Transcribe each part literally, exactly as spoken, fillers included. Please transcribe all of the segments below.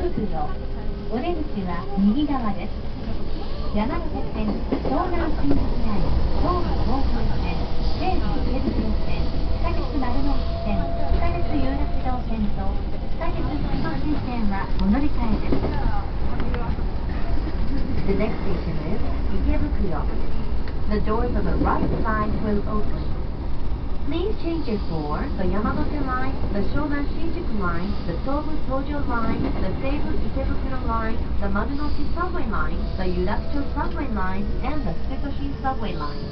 袋。お出口は右側です。山手線、湘南新宿ライン、東武東京線、西武池袋線、地下鉄丸の内線、地下鉄有楽町線と地下鉄福都新線はお乗り換えです。The next station is 池袋. The doors on the right side will open. Please change it for the Yamanote Line, the Shonan Shinjuku Line, the Tobu Tojo Line, the Seibu Ikebukuro Line, the Marunouchi Subway Line, the Yurakucho Subway Line, and the Setoshi Subway Line.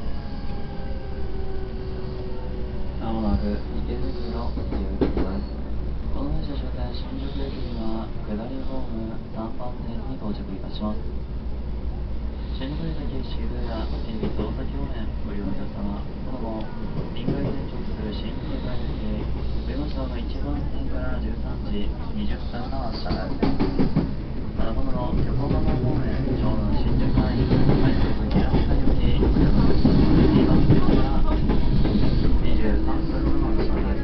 まもなく池袋ということです。この電車終点新宿駅には下りホームさんばん線に到着いたします。新宿駅渋谷恵比寿大崎方面ご利用の皆様、その後臨海線直する新京街駅上野町のいちばん線からじゅうさんじにじゅっぷんの発車です。またこの横浜方面湘南新宿ライン快速平塚行き山口にばん線からにじゅうさんぷんの発車です。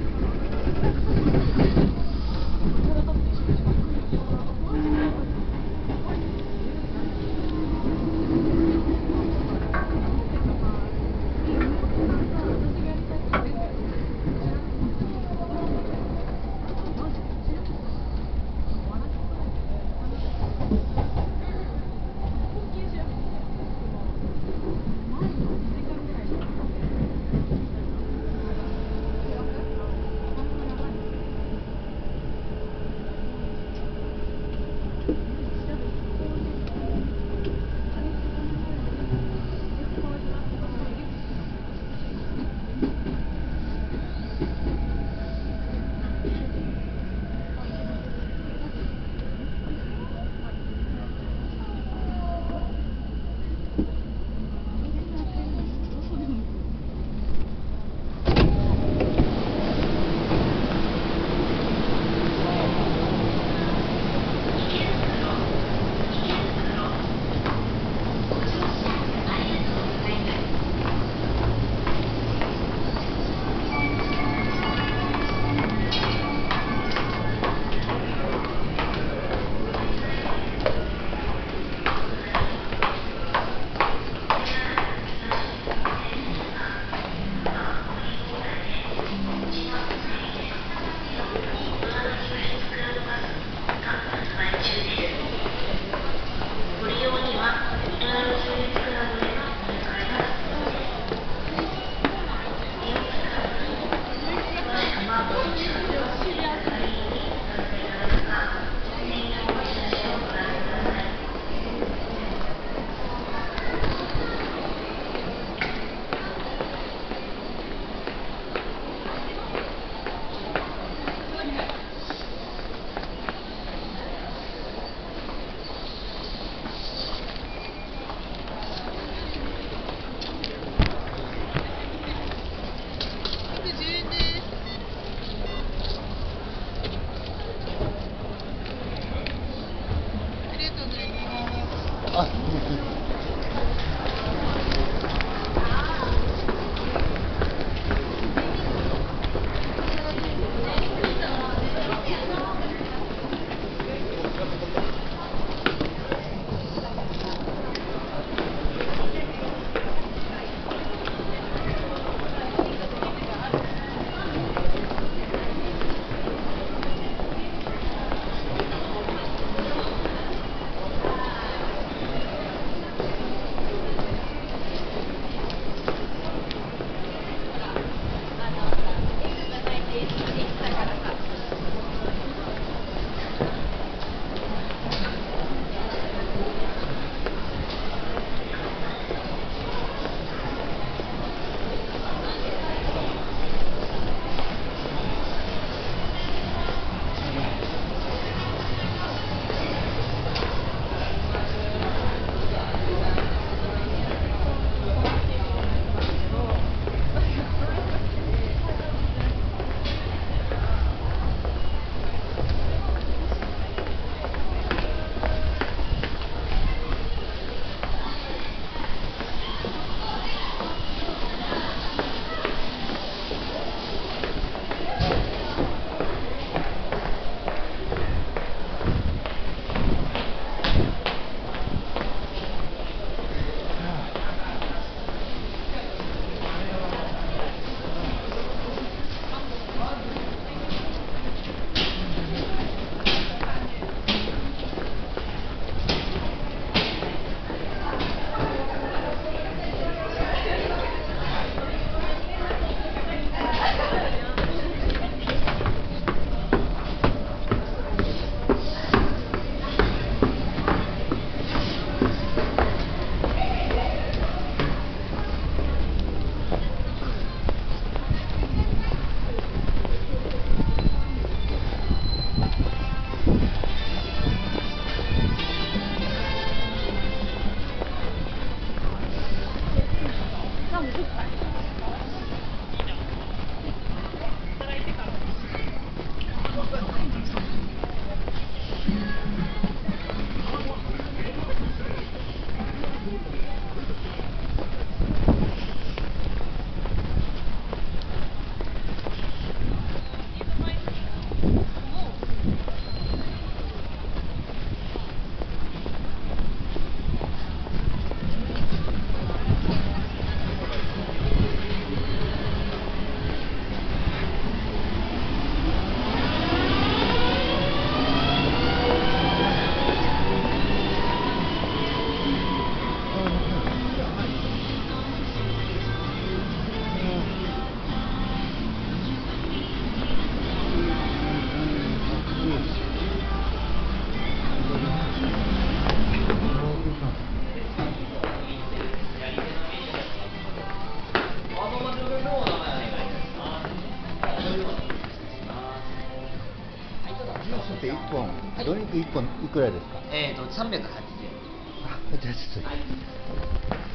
ジュースっていっぽん、ドリンクいっぽんいくらですか？ えーとさんびゃくはちじゅうえん。 あ、じゃあちょっと。